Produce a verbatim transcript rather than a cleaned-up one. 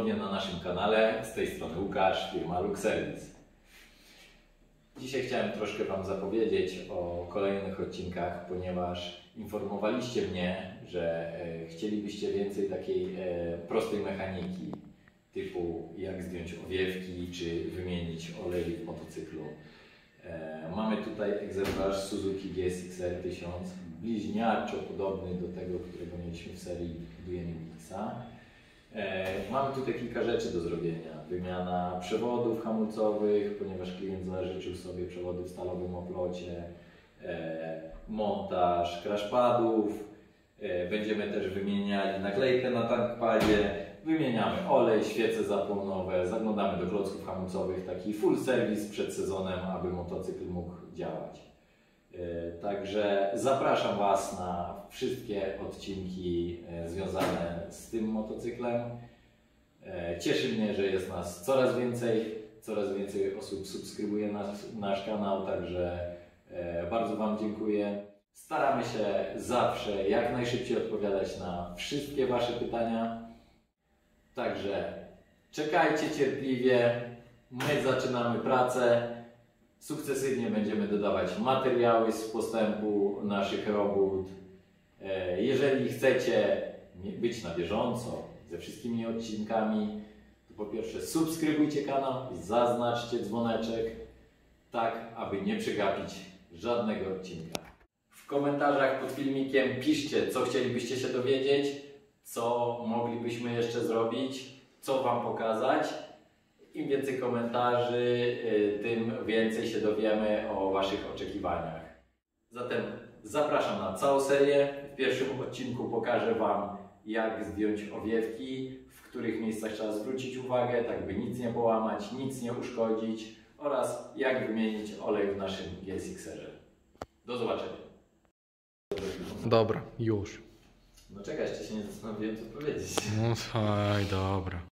ponownie na naszym kanale. Z tej strony Łukasz, firma Lux Service. Dzisiaj chciałem troszkę Wam zapowiedzieć o kolejnych odcinkach, ponieważ informowaliście mnie, że e, chcielibyście więcej takiej e, prostej mechaniki, typu jak zdjąć owiewki, czy wymienić olej w motocyklu. E, mamy tutaj egzemplarz Suzuki G S X R tysiąc, bliźniaczo podobny do tego, którego mieliśmy w serii D N X-a. E, mamy tutaj kilka rzeczy do zrobienia. Wymiana przewodów hamulcowych, ponieważ klient zażyczył sobie przewody w stalowym oplocie, e, montaż crashpadów, e, będziemy też wymieniali naklejkę na tankpadzie, wymieniamy olej, świece zapłonowe, zaglądamy do klocków hamulcowych, taki full service przed sezonem, aby motocykl mógł działać. E, także zapraszam Was na wszystkie odcinki e, związane z tym motocyklem. E, cieszy mnie, że jest nas coraz więcej, coraz więcej osób subskrybuje nasz, nasz kanał, także e, bardzo Wam dziękuję. Staramy się zawsze jak najszybciej odpowiadać na wszystkie Wasze pytania. Także czekajcie cierpliwie, my zaczynamy pracę. Sukcesywnie będziemy dodawać materiały z postępu naszych robót. Jeżeli chcecie być na bieżąco ze wszystkimi odcinkami, to po pierwsze subskrybujcie kanał, zaznaczcie dzwoneczek, tak aby nie przegapić żadnego odcinka. W komentarzach pod filmikiem piszcie, co chcielibyście się dowiedzieć, co moglibyśmy jeszcze zrobić, co Wam pokazać. Im więcej komentarzy, tym więcej się dowiemy o Waszych oczekiwaniach. Zatem zapraszam na całą serię. W pierwszym odcinku pokażę Wam, jak zdjąć owiewki, w których miejscach trzeba zwrócić uwagę, tak by nic nie połamać, nic nie uszkodzić, oraz jak wymienić olej w naszym G S X R-ze. Do zobaczenia. Dobra, już. No czekaj, jeszcze się nie zastanowiłem, co powiedzieć. No faj, dobra.